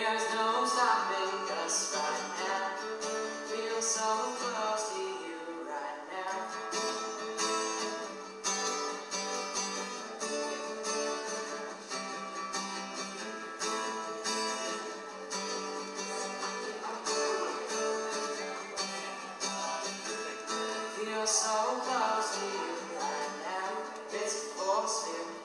There's no stopping us right now. Feel so close to you right now. Feel so close to you right now. It's a force field.